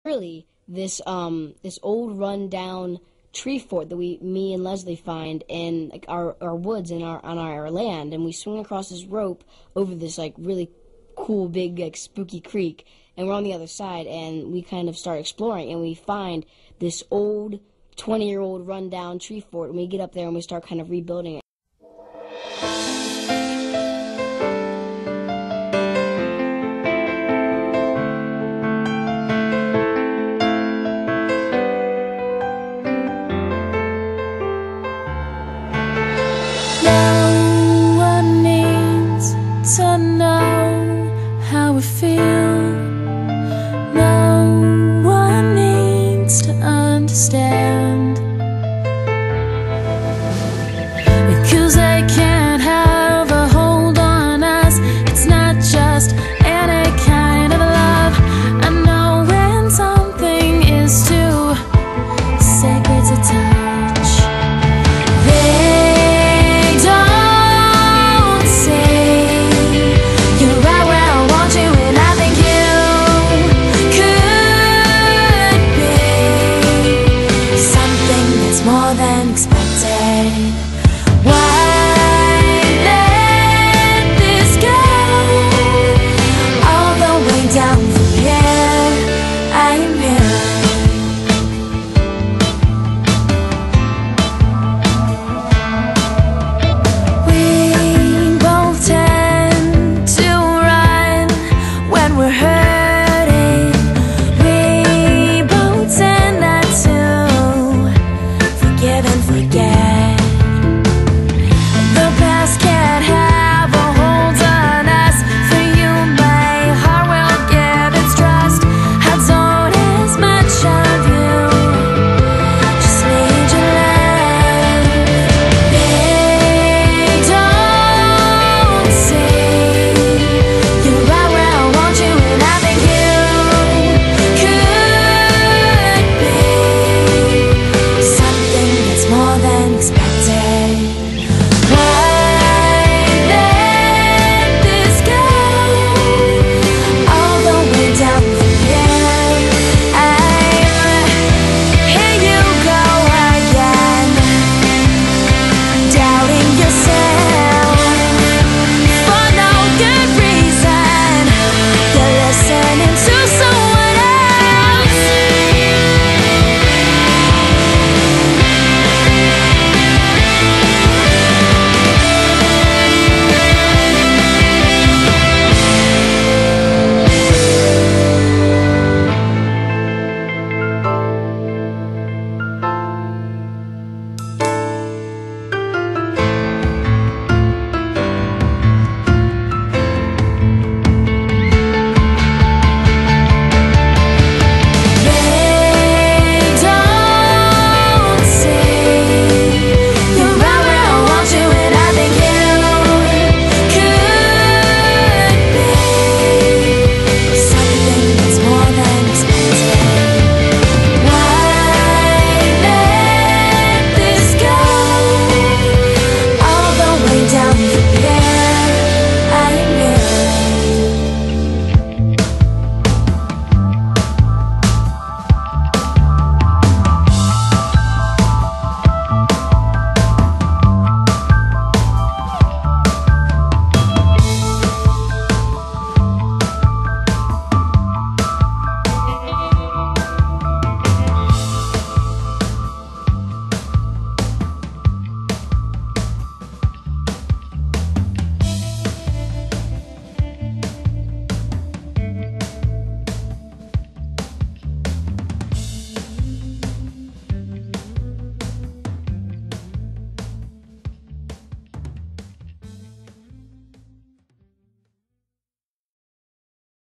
Really, this old run-down tree fort that me and Leslie find in like our woods and on our land, and we swing across this rope over this like really cool big like spooky creek, and we're on the other side, and we kind of start exploring, and we find this old 20-year-old run-down tree fort, and we get up there and we start kind of rebuilding it. No one needs to know how we feel. No one needs to understand.